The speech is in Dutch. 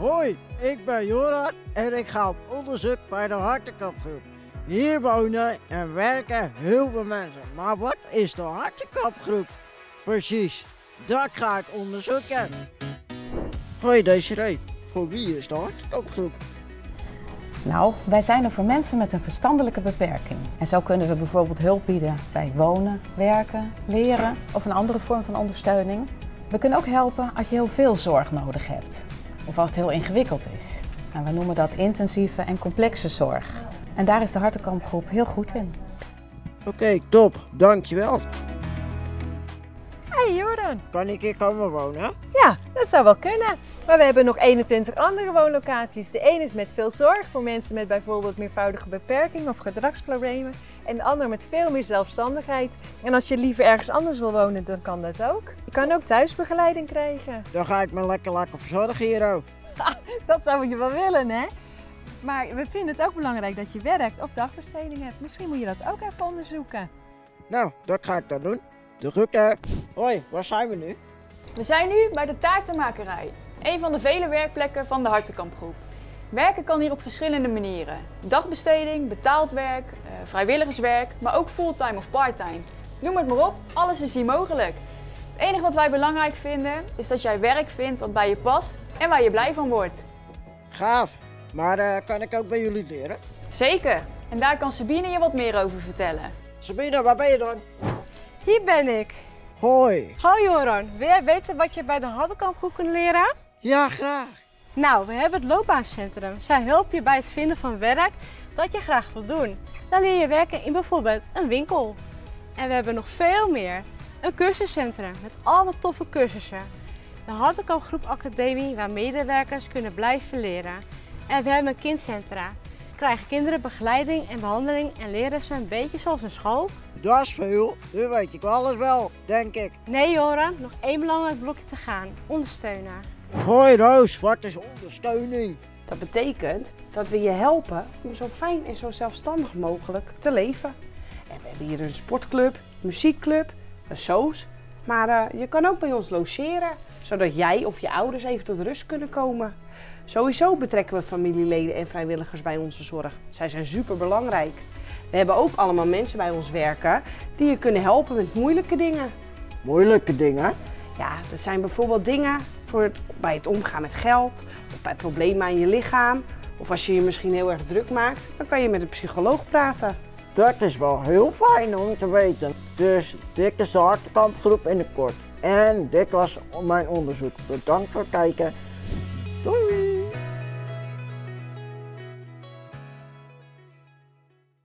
Hoi, ik ben Joran en ik ga op onderzoek bij de Hartenkampgroep. Hier wonen en werken heel veel mensen. Maar wat is de Hartenkampgroep precies? Dat ga ik onderzoeken. Hoi Desiree, voor wie is de Hartenkampgroep? Nou, wij zijn er voor mensen met een verstandelijke beperking. En zo kunnen we bijvoorbeeld hulp bieden bij wonen, werken, leren of een andere vorm van ondersteuning. We kunnen ook helpen als je heel veel zorg nodig hebt of als het heel ingewikkeld is. En we noemen dat intensieve en complexe zorg. En daar is de Hartenkampgroep heel goed in. Oké, top, dankjewel. Hey Joran. Kan ik hier komen wonen? Ja, dat zou wel kunnen. Maar we hebben nog 21 andere woonlocaties. De ene is met veel zorg voor mensen met bijvoorbeeld meervoudige beperking of gedragsproblemen. En de andere met veel meer zelfstandigheid. En als je liever ergens anders wil wonen, dan kan dat ook. Je kan ook thuisbegeleiding krijgen. Dan ga ik me lekker verzorgen hier ook. Dat zou je wel willen, hè? Maar we vinden het ook belangrijk dat je werkt of dagbesteding hebt. Misschien moet je dat ook even onderzoeken. Nou, dat ga ik dan doen. De groeten. Hoi, waar zijn we nu? We zijn nu bij de taartenmakerij, een van de vele werkplekken van de Hartenkampgroep. Werken kan hier op verschillende manieren. Dagbesteding, betaald werk, vrijwilligerswerk, maar ook fulltime of parttime. Noem het maar op, alles is hier mogelijk. Het enige wat wij belangrijk vinden is dat jij werk vindt wat bij je past en waar je blij van wordt. Gaaf, maar kan ik ook bij jullie leren? Zeker, en daar kan Sabine je wat meer over vertellen. Sabine, waar ben je dan? Hier ben ik. Hoi. Hoi Joran, wil jij weten wat je bij de Hartenkampgroep kunt leren? Ja, graag. Nou, we hebben het loopbaancentrum. Zij helpen je bij het vinden van werk dat je graag wilt doen. Dan leer je werken in bijvoorbeeld een winkel. En we hebben nog veel meer. Een cursuscentrum met allemaal toffe cursussen. De Hartenkampgroep Academie waar medewerkers kunnen blijven leren. En we hebben een kindcentra. Krijgen kinderen begeleiding en behandeling en leren ze een beetje zoals een school? Dat is veel. Nu weet ik alles wel, denk ik. Nee Joran, nog één belangrijk blokje te gaan. Ondersteunen. Hoi Roos, wat is ondersteuning? Dat betekent dat we je helpen om zo fijn en zo zelfstandig mogelijk te leven. En we hebben hier een sportclub, muziekclub, een soos. Maar je kan ook bij ons logeren, zodat jij of je ouders even tot rust kunnen komen. Sowieso betrekken we familieleden en vrijwilligers bij onze zorg. Zij zijn super belangrijk. We hebben ook allemaal mensen bij ons werken die je kunnen helpen met moeilijke dingen. Moeilijke dingen? Ja, dat zijn bijvoorbeeld dingen bij het omgaan met geld, of bij problemen aan je lichaam. Of als je je misschien heel erg druk maakt, dan kan je met een psycholoog praten. Dat is wel heel fijn om te weten. Dus dit is de Hartenkampgroep in het kort. En dit was mijn onderzoek. Bedankt voor het kijken.